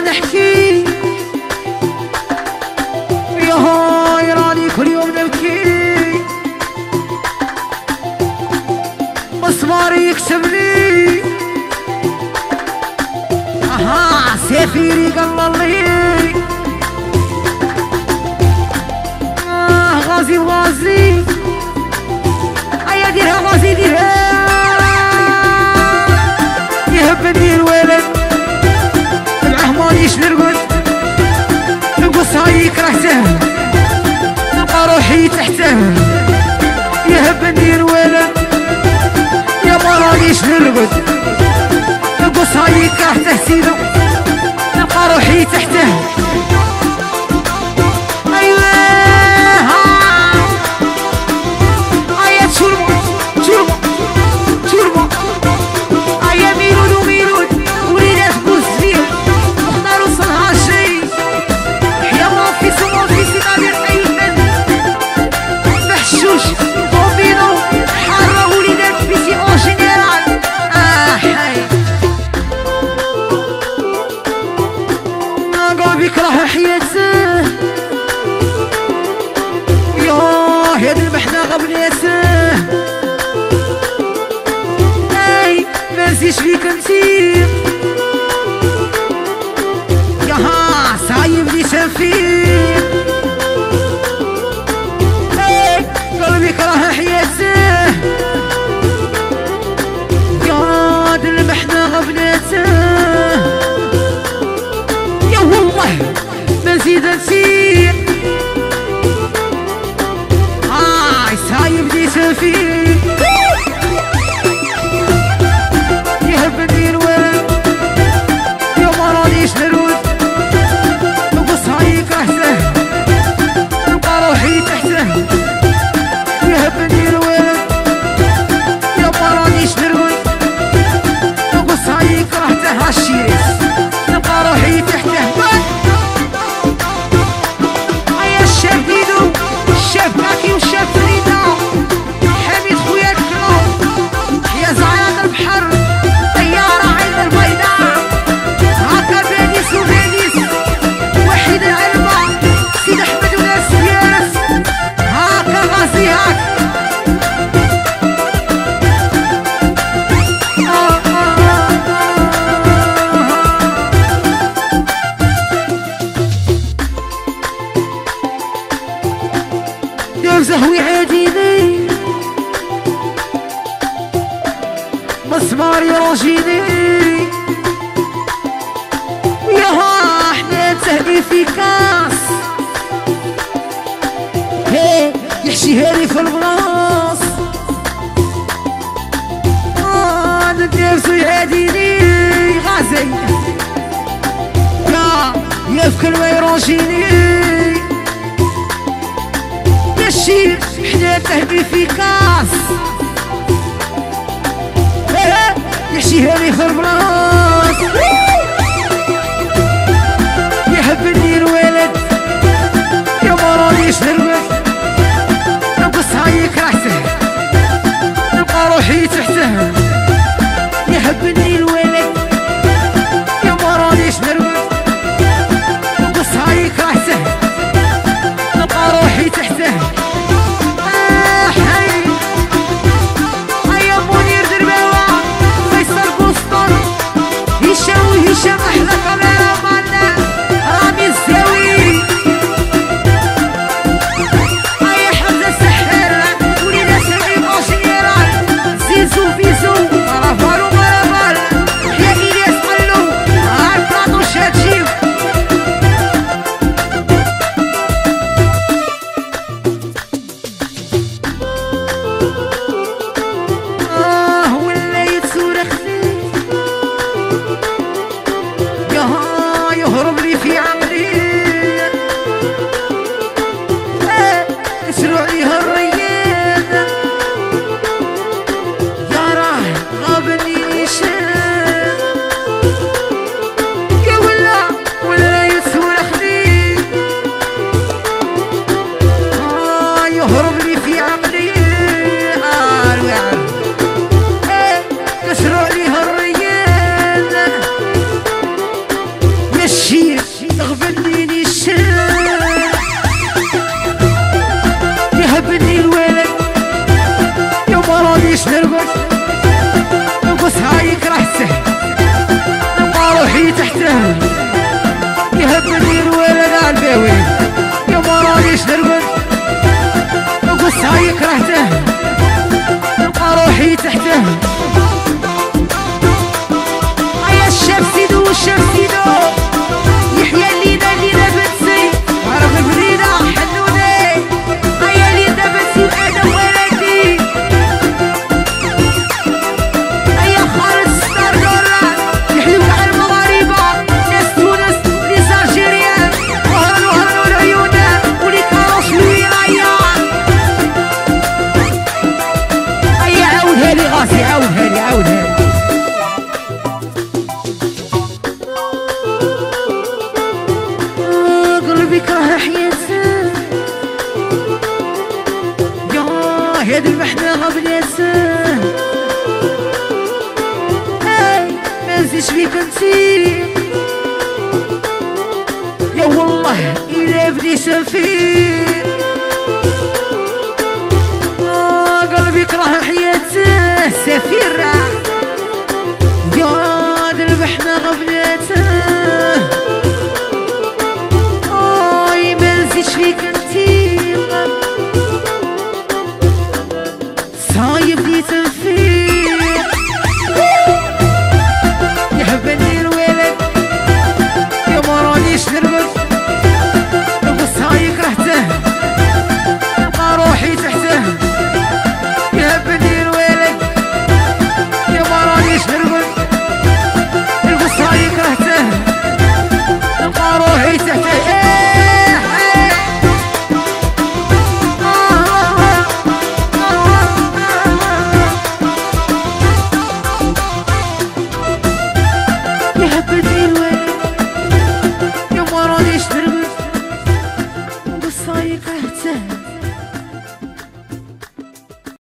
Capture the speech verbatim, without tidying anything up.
نحكي يا هاي راني كل يوم نبكي مسماري يكسبني اها سفيري قال لي آه غازي وغازي ايا ديرها غازي ديرها يهبني الولد العهمانيش نرقد نقص هاي كرهته نلقى روحي تحته يهبني الولد يا مرانيش نرقد نقص هاي كرهته سيدو نلقى روحي تحته ايوه ايا تشربو تشربو تشربو ايا ميلود وميلود وليدات بوزفير اختاروا صنعا شي يا مافيس ومافيس نادر ايمن محشوش دومينو حارة وليدات بيسي او جينيرال اه حي قلبي يكره حياته ياه يا دي المحنة غبنيته اي ما نسيش فيك انتي ياها سايب لي شفيق اي قلبي يكره حياته يا دي المحنة غبنيته يا والله ما نزيد نسيق هاي سايب لي شفيق يهبني الولد يا ما رانيش نرود نقص هاي كرهته نلقى روحي تحته يهبني الولد يا ما رانيش نرود نقص هاي كرهته هالشيريس نلقى روحي تحته هيا الشاب ديدو الشاب كاكي والشاب فريدة حميد خويا الكرام يا زعيم البحر طيارة عين البيضاء هاكا باديس وباديس وحيد العلبة سيد أحمد وناس يارس هاكا غازي هاك آه آه آه دير زهوي عاديني مسمار يراجيني وياها احنا تهدي في كاس هي يحشيها لي في البلاص اه ندير يعاديني غازي يا يا في كل ما يراجيني يا الشيخ احنا تهدي في كاس يحشيها لي في البلاص يحبني الولد يا ما رانيش نرقد نقص هاي كرهته نلقى روحي تحته يحبني الولد يا ما رانيش نرقد نقص هاي كرهته نلقى روحي تحته آه حي هيا منير درباوة فيصل بوسطن هشام وهشام احلى كاميرا مالنا رامي الزاوي هيا حمزة السحار وليدة سعيد اوشيران زيزو فيزو رافالو مرافال يا إلياس قلو عالبلاطو شاتشيف آه ولا يتصورخني ياها يهرب لي في عقلي آه يسرع لي هالريان يا راه نرقص نرقص هاي كرهته نبقى روحي تحته يهبني الولد البيوي يا ما رانيش نرقص نرقص هاي كرهته نبقى روحي تحته هيا الشاب سيدو والشاب سيدو يحيى اللينا اللينا بنسي وعرف البريدة حنوني هيا اللينا بنسي وآدم ولدي هيا خالد ستار جران يحلو على المغاربة ناس تونس ناس الجيريان وهران وهران والعيونة ولي كاروس لوين هيا هيا عاودها لي غاسي عاودها لي عاودها لي قلبي كره حياته يا هاد المحنة غبنيته هاي ما نزيدش بيك انتي يا والله إلا بدي سفير